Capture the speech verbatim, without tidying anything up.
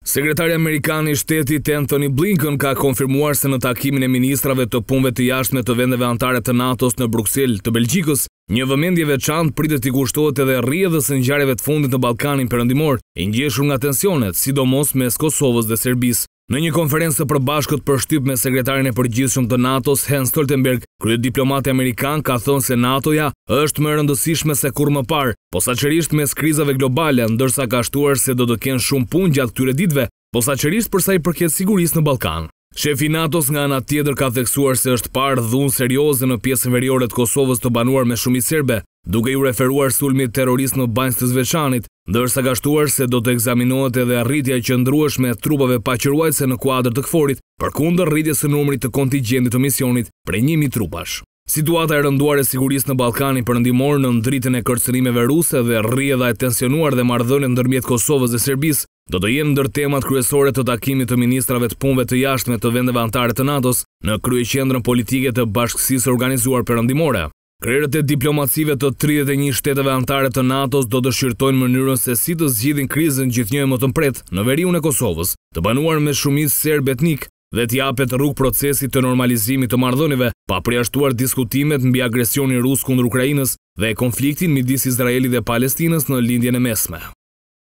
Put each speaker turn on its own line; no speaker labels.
Sekretari amerikan i shtetit Antony Blinken ka konfirmuar se në takimin e ministrave të punëve të jashtme të vendeve anëtare të NATO-s në Bruksel të Belgjikës, një vëmendje veçantë pritet t'i kushtohet edhe rrjedhës së ngjarjeve të fundit në Ballkanin Perëndimor, e ngjeshur nga tensionet, sidomos mes Kosovës dhe Serbisë. Në një konferencë të përbashkët përshtyp me sekretarin e përgjithshëm të NATO-s Jens Stoltenberg, kryediplomati amerikan ka thënë se NATO-ja është më e rëndësishme se kur më parë, posaçërisht mes krizave globale, ndërsa ka shtuar se do të kenë shumë punë gjatë këtyre ditëve, posaçërisht për sa i përket sigurisë në Ballkan. Shefi i NATO-s nga ana tjetër ka theksuar se është parë dhunë serioze në pjesën veriore të Kosovës të banuar me shumicë serbe, duke ju referuar sulmit terrorist në Banjë të Zveçanit, ndërsa ka shtuar se do të ekzaminohet edhe arritja e qëndrueshme e trupave paqëruajtëse në kuadër të KFOR-it, përkundër rritjes së numrit të kontingjentit të misionit prej një mijë trupash. Situata e rënduar e sigurisë në Ballkanin Perëndimor në ndritën e kërcënimeve ruse dhe rrjedha e tensionuar dhe marrëdhëniet ndërmjet Kosovës dhe Serbisë do të jenë ndër temat kryesore të takimit të ministrave të punëve të jashtme të vendeve anëtare të NATO-s në kryeqendrën politike të Bashkësisë Organizuar Perëndimore. Krerët e diplomacive të tridhjetë e një shteteve anëtare të NATO-s do të shqyrtojnë mënyrën se si të zgjidhin krizën gjithnjë më të mpret në veriun e Kosovës, të banuar me shumicë serb etnik, dhe t'japet rrugë procesit të normalizimit të marrëdhënieve, pa përjashtuar diskutimet mbi agresionin rus kundër Ukrainës dhe konfliktin midis Izraelit dhe Palestinës në lindjen e mesme.